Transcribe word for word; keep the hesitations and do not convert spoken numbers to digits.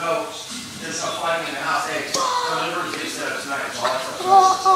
No, there's no fighting in the house. Hey, delivery gets set up tonight. So I'll